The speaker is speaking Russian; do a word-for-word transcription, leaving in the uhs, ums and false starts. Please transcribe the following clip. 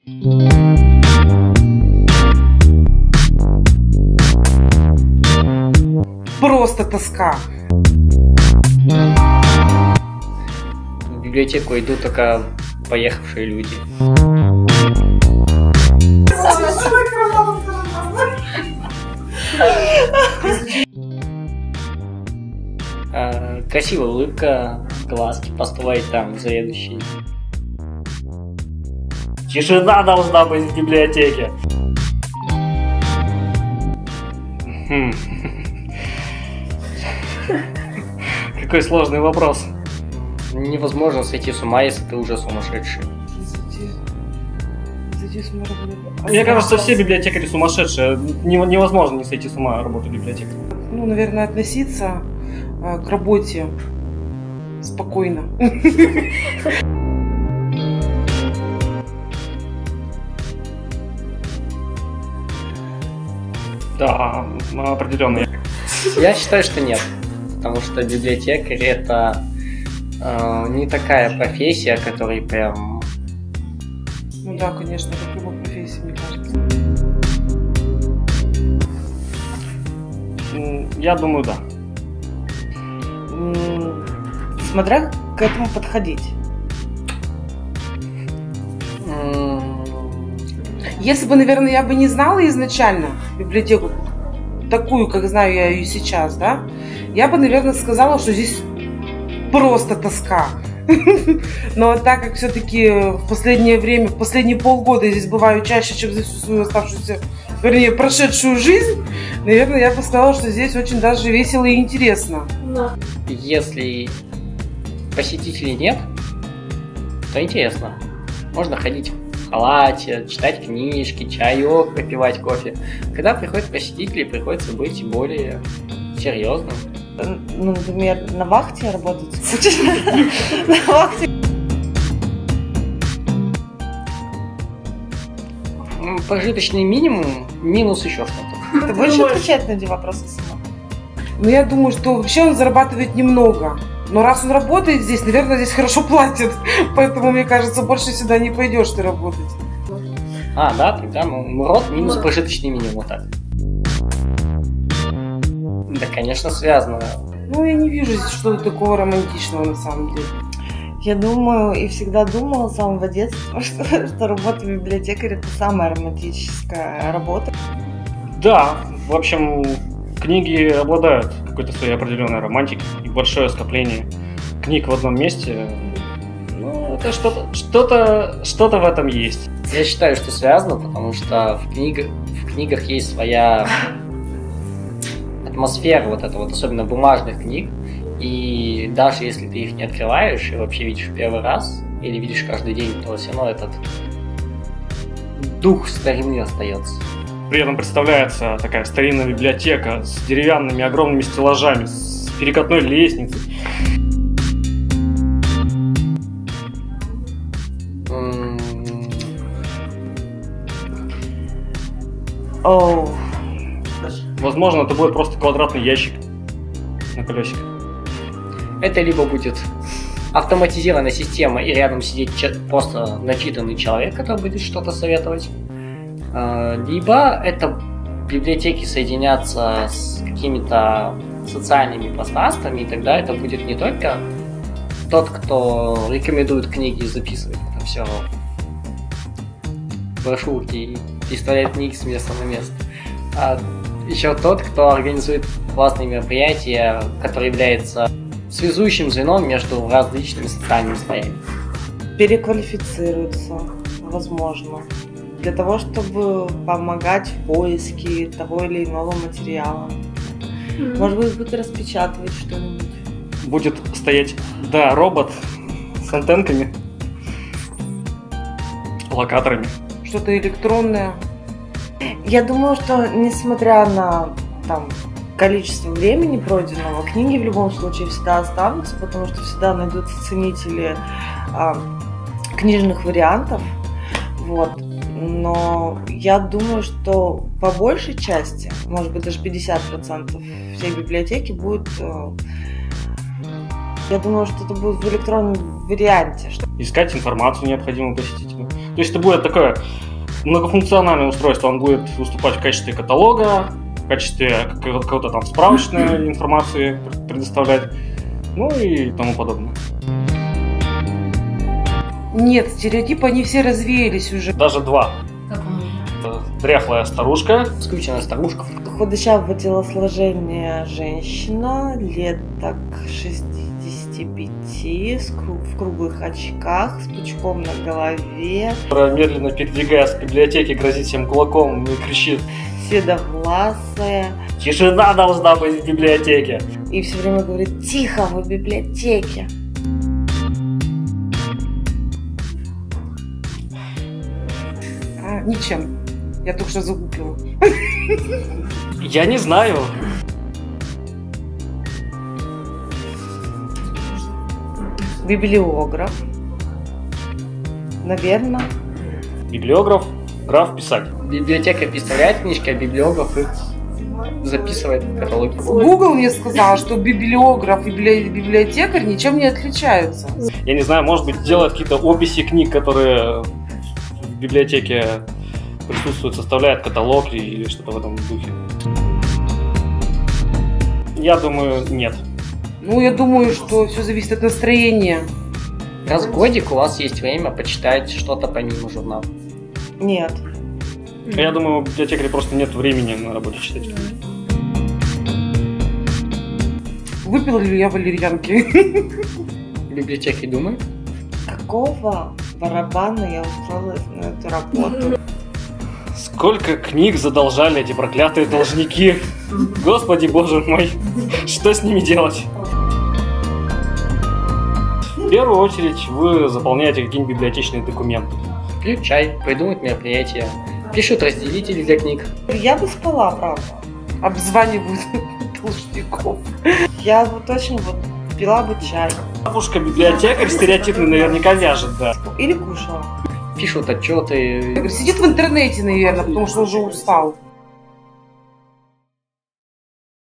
Просто тоска. В библиотеку идут только поехавшие люди. А, красивая улыбка, глазки построить там заведующий. Тишина должна быть в библиотеке. Хм. Какой сложный вопрос. Невозможно сойти с ума, если ты уже сумасшедший. Мне кажется, все библиотекари сумасшедшие. Невозможно не сойти с ума работать библиотекарем. Ну, наверное, относиться э, к работе спокойно. Да, определенно. Я считаю, что нет. Потому что библиотекарь это э, не такая профессия, которая прям... Ну да, конечно, как любой профессии, мне кажется. Я думаю, да. Смотря к этому подходить. Если бы, наверное, я бы не знала изначально библиотеку, такую, как знаю я ее сейчас, да, я бы, наверное, сказала, что здесь просто тоска. Но так как все-таки в последнее время, в последние полгода я здесь бываю чаще, чем за всю свою оставшуюся, вернее, прошедшую жизнь, наверное, я бы сказала, что здесь очень даже весело и интересно. Если посетителей нет, то интересно. Можно ходить в халате, читать книжки, чаек, попивать кофе. Когда приходят посетители, приходится быть более серьезным. Ну, например, на вахте работать скучно. На вахте. Прожиточный минимум, минус еще что-то. Ты будешь отвечать на эти вопросы сама? Ну, я думаю, что вообще он зарабатывает немного. Но раз он работает здесь, наверное, здесь хорошо платят. Поэтому, мне кажется, больше сюда не пойдешь ты работать. А, да, тогда, ну, род минус прожиточный минимум, вот так. Да, конечно, связано. Ну, я не вижу здесь что-то такого романтичного на самом деле. Я думаю и всегда думала с самого детства, что, что работа библиотекаря – это самая романтическая работа. Да, в общем, книги обладают какой-то своей определенной романтикой, и большое скопление книг в одном месте, ну, это что-то, что-то, что-то в этом есть. Я считаю, что связано, потому что в книгах, в книгах есть своя атмосфера, вот это вот, особенно бумажных книг, и даже если ты их не открываешь и вообще видишь в первый раз, или видишь каждый день, то все равно этот дух старины остается. При этом представляется такая старинная библиотека с деревянными огромными стеллажами, с перекатной лестницей. Oh. Возможно, это будет просто квадратный ящик на колесиках. Это либо будет автоматизированная система и рядом сидит просто начитанный человек, который будет что-то советовать. Либо это библиотеки соединятся с какими-то социальными пространствами, и тогда это будет не только тот, кто рекомендует книги и записывает это все брошюрки и переставляет книги с места на место, а еще тот, кто организует классные мероприятия, который является связующим звеном между различными социальными слоями. Переквалифицируются, возможно, для того, чтобы помогать в поиске того или иного материала. Mm-hmm. Может быть, будет распечатывать что-нибудь. Будет стоять, да, робот с антенками, локаторами. Что-то электронное. Я думаю, что несмотря на там, количество времени пройденного, книги в любом случае всегда останутся, потому что всегда найдутся ценители а, книжных вариантов. Вот. Но я думаю, что по большей части, может быть даже пятьдесят процентов всей библиотеки будет, я думаю, что это будет в электронном варианте. Искать информацию необходимую посетителю. То есть это будет такое многофункциональное устройство. Он будет выступать в качестве каталога, в качестве какого-то там справочной информации предоставлять, ну и тому подобное. Нет, стереотипы, они все развеялись уже. Даже два. Это дряхлая старушка. Скрюченная старушка. Худощавого телосложения женщина, лет так шестидесяти пяти, с кру- в круглых очках, с пучком на голове. Которая медленно передвигаясь к библиотеке, грозит всем кулаком и кричит: Седовласая. «Тишина должна быть в библиотеке!» И все время говорит: тихо, вы в библиотеке. А, ничем. Я только что загуглила. Я не знаю. Библиограф. Наверное. Библиограф, граф, писать. Библиотека представляет книжки, а библиограф их записывает в каталоге. Google мне сказал, что библиограф и библи- библиотекарь ничем не отличаются. Я не знаю, может быть, делают какие-то описи книг, которые в библиотеке присутствуют, составляют каталог или что-то в этом духе. Я думаю, нет. Ну, я думаю, что все зависит от настроения. Раз в годик у вас есть время почитать что-то помимо журнала. Нет. Я думаю, у библиотекаря просто нет времени на работе читать. Выпила ли я валерьянки? В библиотеке думаю. Какого барабана я устроилась на эту работу? Сколько книг задолжали эти проклятые должники? Господи, боже мой, что с ними делать? В первую очередь вы заполняете какие-нибудь библиотечные документы. Пьют чай, придумывают мероприятия, пишут разделители для книг. Я бы спала, правда. Обзванивают должников. Я вот очень вот пила бы чай. Бабушка-библиотекарь стереотипный наверняка вяжет, да. Или кушала. Пишут отчеты. Сидит в интернете, наверное, потому что уже устал.